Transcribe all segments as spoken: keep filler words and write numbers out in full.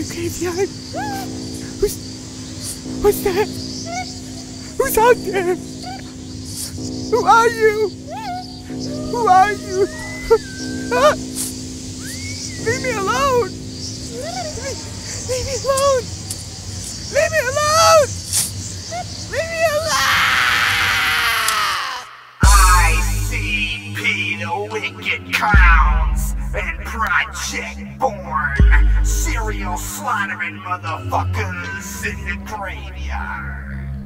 the graveyard. Who's... What's that? Who's out there? Who are you? Who are you? Ah! Leave me alone! Leave, leave me alone! Leave me alone! Leave me alone! I C P the wicked clowns and Project Born, serial slaughtering motherfuckers in the graveyard.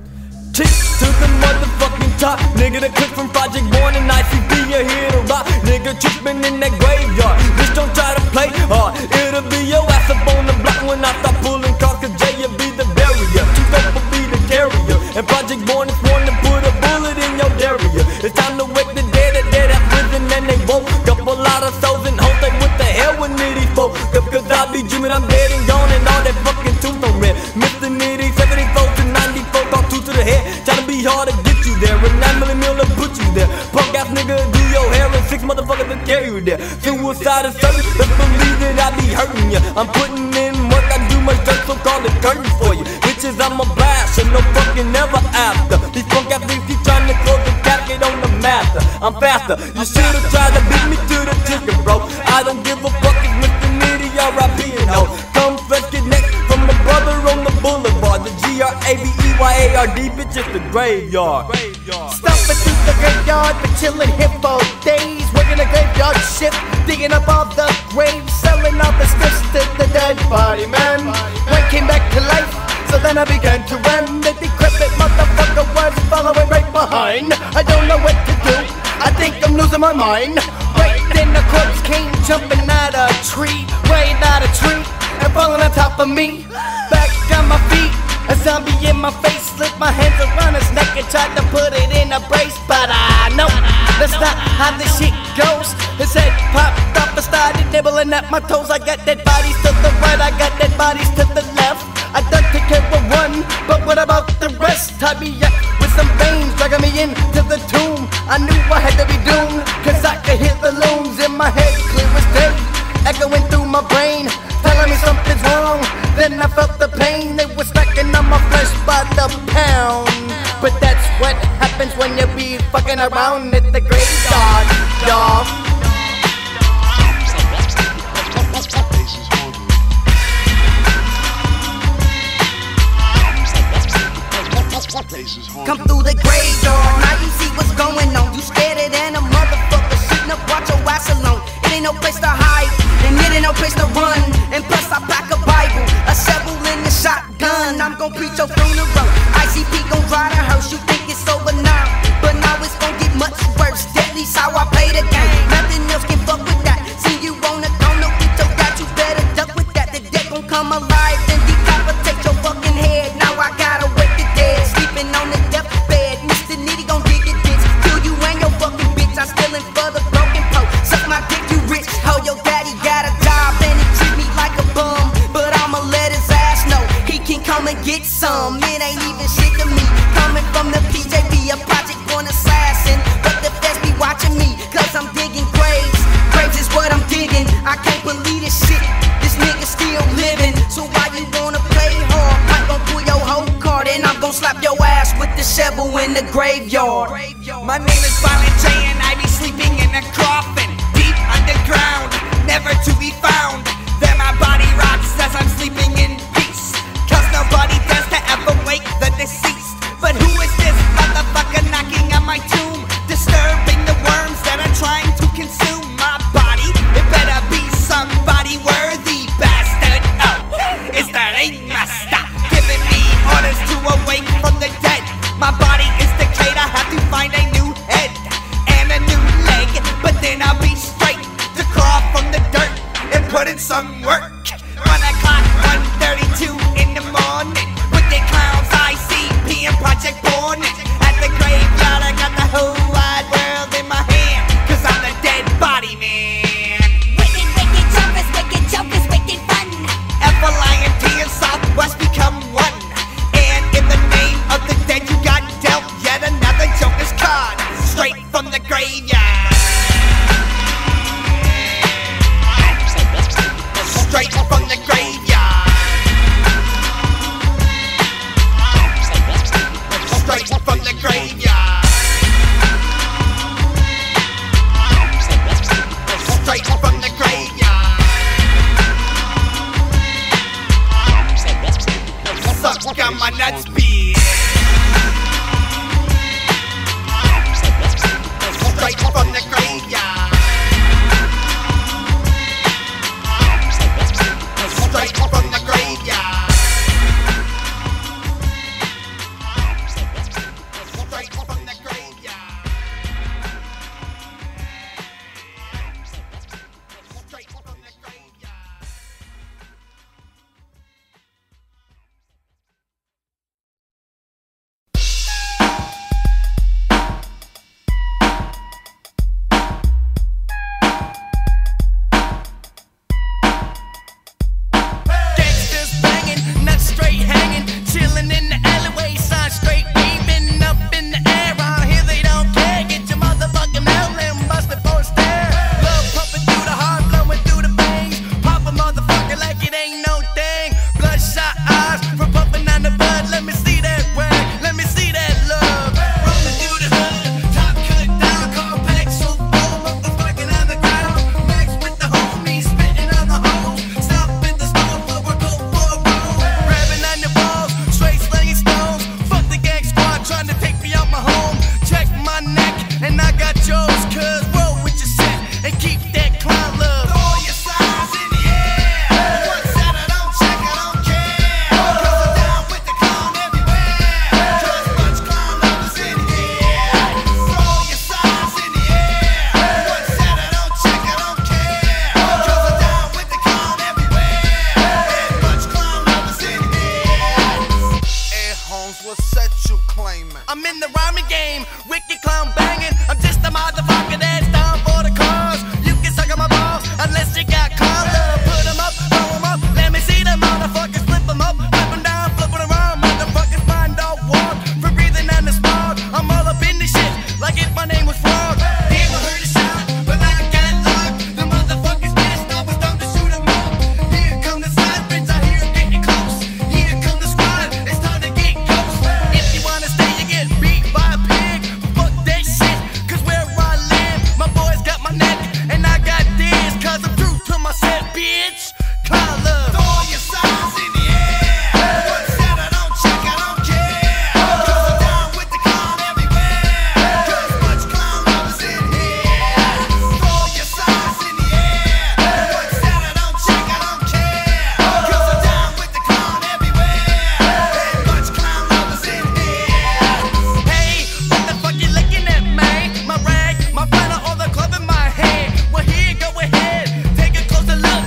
Kick to the motherfucking top, nigga. The clip from Project Born and I C P, you here to rock, nigga. Trippin' in that graveyard. Bitch, don't try to play hard. It'll be your ass up on the block when I start pulling cars, cause Jay will be the barrier. Too dope will be the carrier. And Project Born is one to put a bullet in your area. It's time to wake the dead, the dead at prison and they woke. Couple lot of souls and hoes, like what the hell with Nitty folk? Cause I be dreaming I'm dead and gone and all that fucking tombstone red. Mister Nitty, seventy-four to ninety-four, talk two to the head. Tryna be hard to get you there, and nine millimeter to put you there. Punk ass nigga do your hair and six motherfuckers to carry you there. Suicide is certain, let's believe that I be hurting ya. I'm putting in work, I do much dirt, so call the curtain for you. Bitches, I'm a blast, and no fucking never after. These punk ass niggas keep trying to close the casket on the master. I'm faster, you should've tried to beat me to the chicken, bro. I don't give a fuck if Mister Nitty R I P and no. Come fresh, get next from a brother on the boulevard. The G R A V E Y A R D, bitch, it's the graveyard. Stomping through the graveyard, been chillin' here for days. Working the graveyard shift, digging up all the graves, selling all the stiffs to the dead body man. When came back to life, so then I began to run. The decrepit motherfucker was following right behind. I don't know what to do, I think I'm losing my mind. Right then the corpse came jumping out a tree, right out a tree, and falling on top of me. Back on my feet, a zombie in my face, slipped my hands around his neck and tried to put it in a brace. But I know that's not how this shit goes. His head popped up and started nibbling at my toes. I got dead bodies to the right, I got dead bodies to the left. I done took care of one, but what about the rest? Tied me up with some veins, dragging me into the tomb. I knew I had to be doomed, cause I could hear the looms in my head, clear as day, echoing through my brain, telling me something's wrong. Then I felt the pain, they were stacking on my flesh by the pound. But that's what happens when you be fucking around at the graveyard, y'all. Come through the graveyard, now you see what's going on. You scared it and a motherfucker shooting up, watch your ass alone. It ain't no place to hide, and it ain't no place to run. And plus I pack a Bible, a shovel and a shotgun. I'm gon' preach your funeral, I C P gon' ride a hearse. You think it's over now, but now it's gon' get much worse. Deadly's how I play the game, nothing else can fuck with that. See you on the corner with your got, you better duck with that. The dead gon' come alive, then decapitate your fucking head. Now I gotta wake the dead, sleeping on the deathbed. Mister Nitty gon' dig a ditch, kill you and your fucking bitch. I'm stealing for the broken poke, suck my dick, you rich. How your daddy got a job and he treat me like a bum, but I'ma let his ass know he can come and get some. It ain't even shit to me, coming from the P J P, a Project Born assassin. But the feds be watching me, cause I'm digging graves. Graves is what I'm digging, I can't believe this shit. This nigga still living, so why you wanna play hard? I'm gon' pull your whole card and I'm gon' slap your ass with the shovel in the graveyard. My name is Violent J and I be sleeping in a coffin, deep underground, never to be found. Then my body rocks as I'm sleeping in peace, cause nobody dares to ever wake the deceased. But who is this motherfucker knocking on my tomb, disturbing the worms that are trying to consume my body? It better be somebody worthy, bastard. Oh, is that ain't my stop giving me orders to awake from the dead. My body is decayed, I have to find a new head and a new leg, but then I'll be straight to crawl from the dirt and put in some work. One o'clock, one thirty-two in the morning, with the clowns I C P I'm in the rhyming game, wicked clown banging. I'm just a motherfucker that's down for the cause. You can suck on my balls unless you got collar. Put them up, throw them up, let me see them motherfuckers flip them up, flip them down, flip them around. Motherfuckers mind dog walk for breathing and the smog. I'm all up in this shit like if my name was Frog. Never heard a sound, but I got luck. The motherfuckers pissed off, it's time to shoot them up. Here come the sirens, I hear it getting close. Here come the squad, it's time to get close. If you wanna stay, you get beat by a pig. Fuck that shit, cause where I live, my boys got my neck, and I got this, cause I'm true to myself, bitch. Clown love. Throw your signs in the air. What's that? I don't check, I don't care. Cause I'm down with the clown everywhere. Cause much clown love is in here. Throw your signs in the air. What's that? I don't check, I don't care. Cause I'm down with the clown everywhere. And much clown love is in here. Hey, what the fuck you looking at, man? My rag, my banner, or the club in my hand. Well, here, go ahead, take a closer look.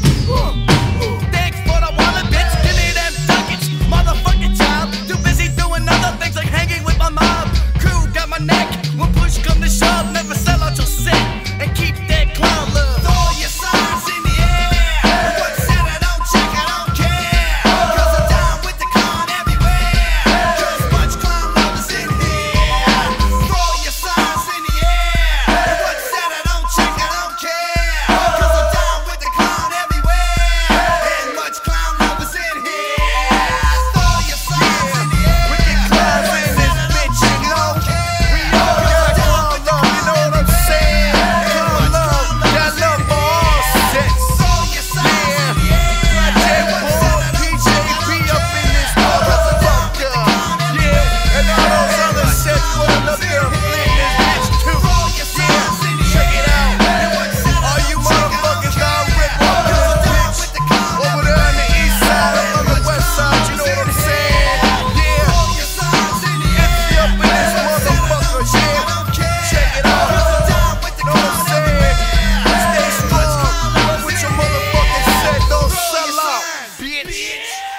Thanks for the wallet, bitch. Give me them ducats, motherfucking child. Too busy doing other things like hanging with my mob. Crew got my neck. When push come to shove, never sell out your set and keep that clown love. Throw your signs in the air. What's that? I don't check, I don't care. Cause I'm down with the clown everywhere. Cause much clown love is in here. Throw your signs in the air. What's that? I don't check, I don't care. Cause I'm down with the clown everywhere. And much clown love is in here. Throw your signs in the air. Wicked clowns in this bitch, you know. We all got clown love, you know what I'm saying? Clown love, got love for all sets. Throw your signs in the air. Project Paul, P J B up in this motherfucker. Yeah, and all those other sets pulling up there and playing this bitch too. Yeah, check it out. All you motherfuckers got ripped off this bitch. Over there on the east side, up on the west side, you know what I'm saying? Yeah, if you up in this motherfucker, yeah, check it out. Know what I'm saying? Stay strong. With your motherfucking set, don't sell out, bitch.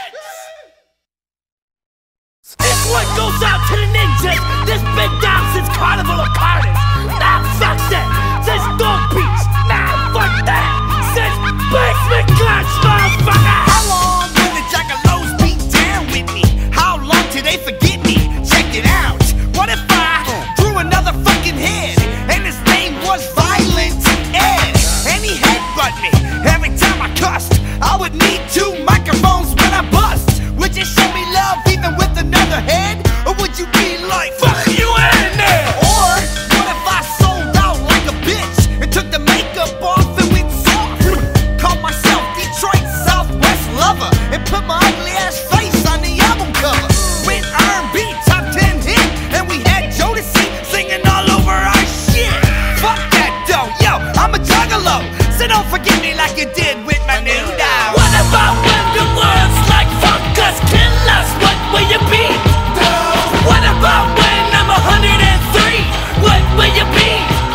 This one goes out to the ninjas. This been down since Carnival of Carnage. Nah, fuck that. Since Dog Beach. Nah, fuck that. Since Basement Clutch, motherfucker. How long will the Juggalos be down with me? How long till they forget me? Check it out. What if I drew another fucking head and his name was Violent Ed? And he headbutt me every time I cussed. I would need two microphones when I bust. Would you show me love even with another head? Or would you be like, fuck you in there? Or what if I sold out like a bitch and took the makeup off and went soft? Called myself Detroit Southwest lover and put my ugly ass face on the album cover. Went R and B top ten hit and we had Jodeci singing all over our shit. Fuck that though, yo, I'm a juggalo, so don't forget me like you did with my new dog. What about when the world's like fuck us, kill us? What will you be? What about when I'm a hundred and three? What will you be?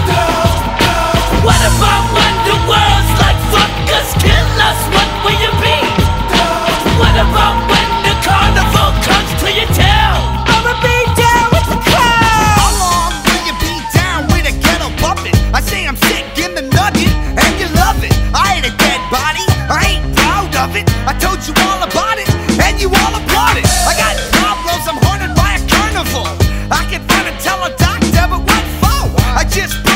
What about when the world's like fuck us, kill us? What will you be? What about when the carnival comes to your town? I'ma be down with the crowd. How long will you be down with a ghetto puppet? I say I'm sick in the nugget and you love it. I ain't a dead body, I ain't proud of it. I told you all about it and you all applaud it. I got problems, I'm haunted by a carnival. I can find a tell a doctor, but what for? I just